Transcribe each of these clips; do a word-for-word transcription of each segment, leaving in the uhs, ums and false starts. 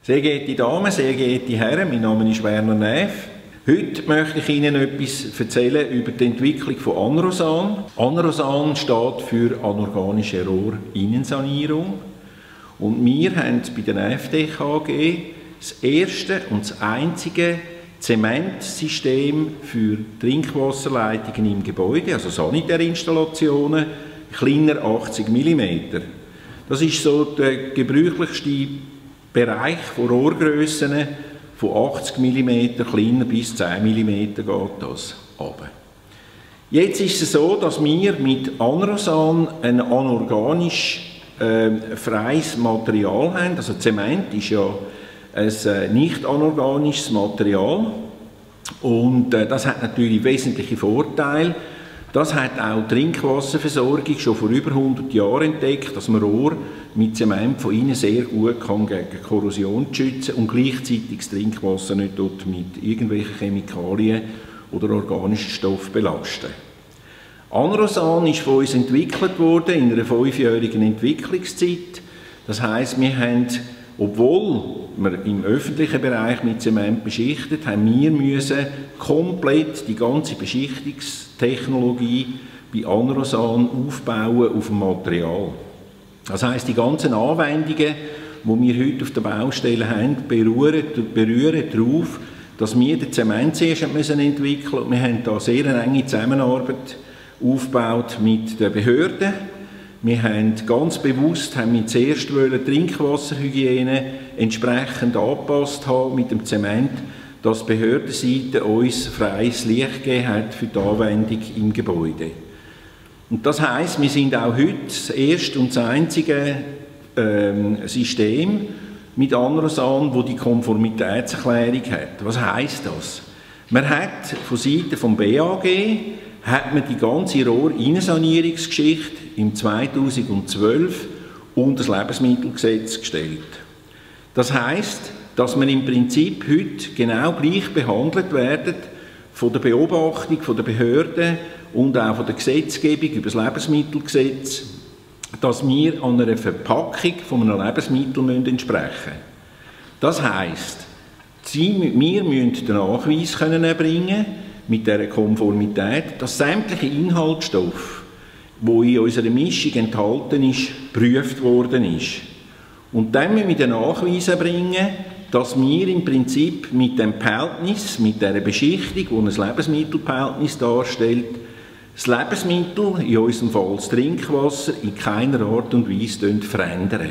Sehr geehrte Damen, sehr geehrte Herren, mein Name ist Werner Näf. Heute möchte ich Ihnen etwas erzählen über die Entwicklung von Anrosan. Anrosan steht für anorganische Rohrinnensanierung. Und wir haben bei der Näftech A G das erste und das einzige Zementsystem für Trinkwasserleitungen im Gebäude, also Sanitärinstallationen, kleiner achtzig Millimeter. Das ist so der gebräuchlichste Bereich von Rohrgrössen, von achtzig Millimeter kleiner bis zehn Millimeter geht das runter. Jetzt ist es so, dass wir mit Anrosan ein anorganisch äh, freies Material haben. Also Zement ist ja ein äh, nicht anorganisches Material und äh, das hat natürlich wesentliche Vorteile. Das hat auch die Trinkwasserversorgung schon vor über hundert Jahren entdeckt, dass man Rohr mit Zement von innen sehr gut kann gegen Korrosion schützen und gleichzeitig das Trinkwasser nicht dort mit irgendwelchen Chemikalien oder organischen Stoffen belasten. Anrosan ist von uns entwickelt worden in einer fünfjährigen Entwicklungszeit. Das heisst, wir haben, obwohl wir im öffentlichen Bereich mit Zement beschichtet haben, wir müssen komplett die ganze Beschichtungstechnologie bei Anrosan aufbauen auf dem Material. Das heisst, die ganzen Anwendungen, die wir heute auf der Baustelle haben, berühren, berühren darauf, dass wir den Zement zuerst entwickeln müssen. Wir haben da sehr eine enge Zusammenarbeit aufgebaut mit den Behörden. Wir haben ganz bewusst haben wir zuerst die Trinkwasserhygiene entsprechend angepasst haben mit dem Zement, dass die Behördenseite uns freies Licht gegeben hat für die Anwendung im Gebäude. Und das heisst, wir sind auch heute das erste und das einzige ähm, System mit Anrosan, das die Konformitätserklärung hat. Was heisst das? Man hat von Seiten des B A G hat man die ganze Rohrinnensanierungsgeschichte im zweitausendzwölf unter das Lebensmittelgesetz gestellt. Das heisst, dass man im Prinzip heute genau gleich behandelt werden von der Beobachtung von der Behörden und auch von der Gesetzgebung über das Lebensmittelgesetz, dass wir an einer Verpackung von einem Lebensmittel entsprechen müssen. Das heisst, wir müssen den Nachweis können erbringen mit dieser Konformität, dass sämtliche Inhaltsstoffe, die in unserer Mischung enthalten ist, geprüft worden ist. Und dann müssen wir den Nachweis erbringen, dass wir im Prinzip mit dem Behältnis, mit dieser Beschichtung, die ein Lebensmittelbehältnis darstellt, das Lebensmittel, in unserem Fall das Trinkwasser, in keiner Art und Weise verändern.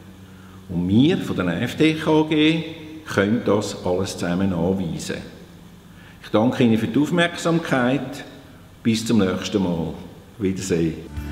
Und wir von der Näftech A G können das alles zusammen anweisen. Ich danke Ihnen für die Aufmerksamkeit. Bis zum nächsten Mal. Wiedersehen.